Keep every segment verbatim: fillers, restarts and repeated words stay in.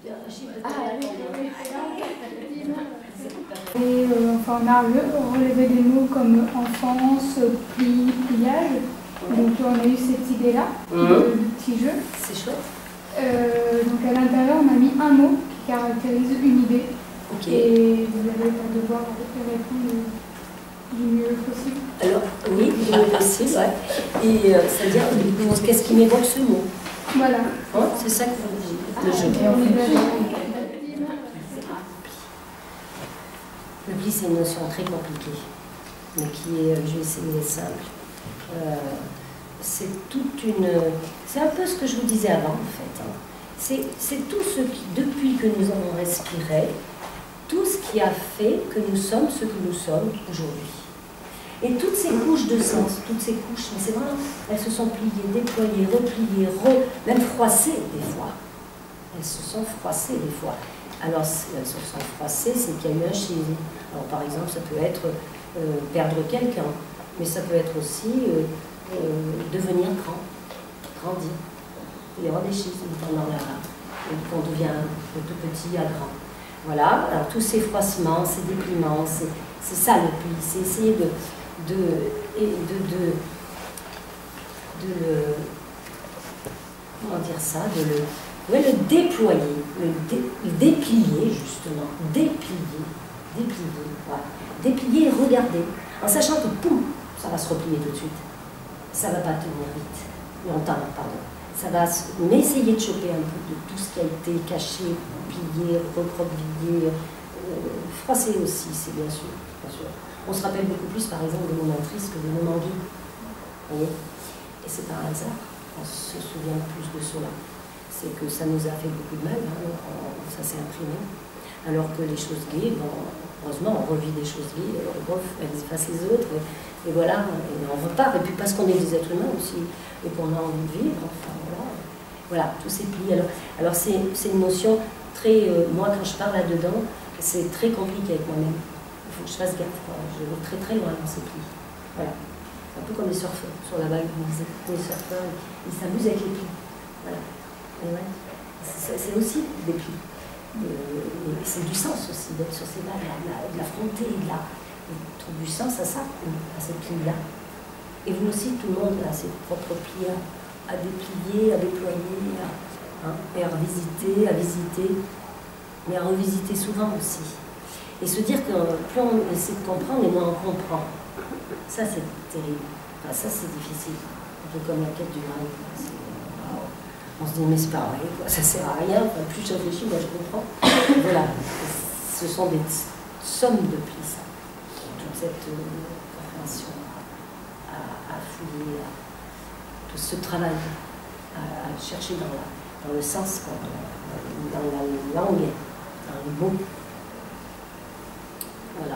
Et euh, enfin, on a relevé des mots comme enfance, pli, pliage. Donc on a eu cette idée-là, mmh. de, de petit jeu. C'est chouette. Euh, donc à l'intérieur, on a mis un mot qui caractérise une idée. Okay. Et vous allez devoir répondre du mieux possible. Alors, oui, du mieux possible, ouais. Et euh, c'est-à-dire, qu'est-ce qui m'évoque ce mot? Voilà. Hein, c'est ça que vous dites, le jeu. Le pli, c'est une notion très compliquée, mais qui est, je vais essayer d'être simple. Euh, c'est toute une... C'est un peu ce que je vous disais avant, en fait. Hein. C'est tout ce qui, depuis que nous avons respiré, tout ce qui a fait que nous sommes ce que nous sommes aujourd'hui. Et toutes ces couches de sens, toutes ces couches, mais c'est vraiment, elles se sont pliées, déployées, repliées, re, même froissées des fois. Elles se sont froissées des fois. Alors, si elles se sont froissées, c'est qu'il y a eu un schisme. Alors, par exemple, ça peut être euh, perdre quelqu'un, mais ça peut être aussi euh, euh, devenir grand, grandir. Il y aura des schismes pendant la... Quand on devient de tout petit à grand. Voilà, alors tous ces froissements, ces dépliements, c'est ça le pli, c'est essayer de, de, de, de, de le, comment dire ça, de le, ouais, le déployer, le, dé, le déplier justement, déplier, déplier, voilà, déplier et regarder, en sachant que poum, ça va se replier tout de suite, ça ne va pas tenir vite, longtemps, pardon. Ça va essayer de choper un peu de tout ce qui a été caché, plié, recroquevillé, euh, froissé aussi, c'est bien sûr, bien sûr. On se rappelle beaucoup plus, par exemple, de moments tristes que de moments doux. Vous voyez? Et c'est par hasard, on se souvient plus de cela. C'est que ça nous a fait beaucoup de mal, hein, on, ça s'est imprimé. Alors que les choses gaies, bon, heureusement, on revit des choses gaies, elles effacent les autres, et, et voilà, et on repart. Et puis parce qu'on est des êtres humains aussi, et qu'on a envie de vivre, enfin voilà, voilà tous ces plis. Alors, alors c'est une notion très, euh, moi quand je parle là-dedans, c'est très compliqué avec moi-même. Il faut que je fasse gaffe, quoi. Je vais très très loin dans ces plis. Voilà, un peu comme les surfeurs sur la vague, les surfeurs, ils s'amusent avec les plis. Voilà, et ouais, c'est aussi des plis. Euh, c'est du sens aussi d'être sur ces vagues, de l'affronter, de la, trouve du sens à ça, à cette pli-là. Et vous aussi, tout le monde a ses propres plis à, à déplier, à déployer, à, hein, et à revisiter, à visiter, mais à revisiter souvent aussi. Et se dire que plus on essaie de comprendre, et moins on comprend. Ça, c'est terrible. Enfin, ça, c'est difficile. Un peu comme la quête du Graal. On se dit, mais c'est pas vrai, quoi. Ça sert à rien. Enfin, plus je réfléchis, moi je comprends. Voilà. Ce sont des sommes de plis, ça. Toute cette euh, compréhension. À fouiller, à, tout ce travail, à, à chercher dans, la, dans le sens, quoi, dans, dans la langue, dans les mots. Voilà.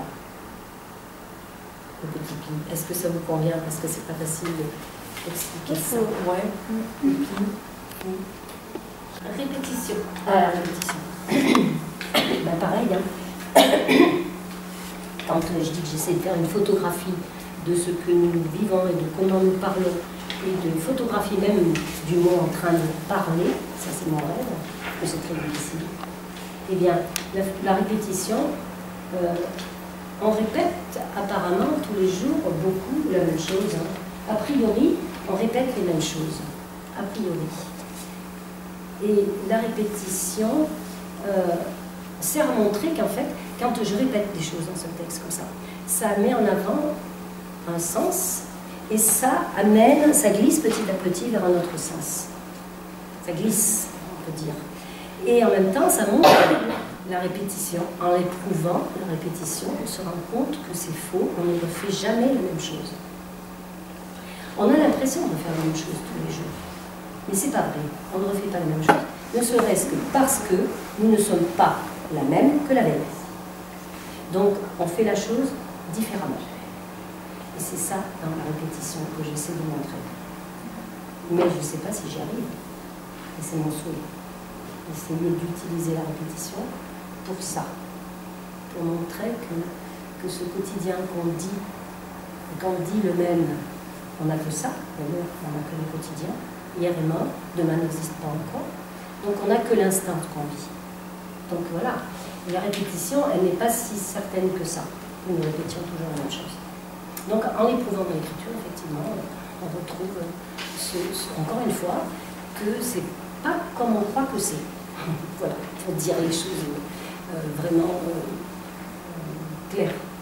Le petit pli. Est-ce que ça vous convient? Parce que c'est pas facile d'expliquer ça. Ouais. Le pli. Oui. Répétition. Ah, la répétition. Ben, pareil, hein. Quand euh, je dis que j'essaie de faire une photographie de ce que nous vivons et de comment nous parlons, et de photographie même du mot en train de parler, ça c'est mon rêve, mais c'est très difficile. Eh bien, la, la répétition, euh, on répète apparemment tous les jours beaucoup la même chose. Hein. A priori, on répète les mêmes choses, a priori. Et la répétition euh, sert à montrer qu'en fait, quand je répète des choses dans ce texte comme ça, ça met en avant un sens, et ça amène, ça glisse petit à petit vers un autre sens. Ça glisse, on peut dire. Et en même temps, ça montre la répétition. En l'éprouvant, la répétition, on se rend compte que c'est faux, on ne refait jamais la même chose. On a l'impression de faire la même chose tous les jours. Mais c'est pas vrai, on ne refait pas la même chose. Ne serait-ce que parce que nous ne sommes pas la même que la veille. Donc, on fait la chose différemment. Et c'est ça, dans la répétition, que j'essaie de montrer. Mais je ne sais pas si j'y arrive. Et c'est mon souhait. Essayer d'utiliser la répétition pour ça. Pour montrer que, que ce quotidien qu'on dit, quand on dit le même, on n'a que ça. D'ailleurs, on n'a que le quotidien. Hier est mort, demain n'existe pas encore. Donc on n'a que l'instant qu'on vit. Donc voilà, et la répétition, elle n'est pas si certaine que ça. Nous répétions toujours la même chose. Donc en éprouvant dans l'écriture, effectivement, on retrouve, ce, ce, encore une fois, que c'est pas comme on croit que c'est. Voilà, pour dire les choses euh, vraiment euh, euh, claires.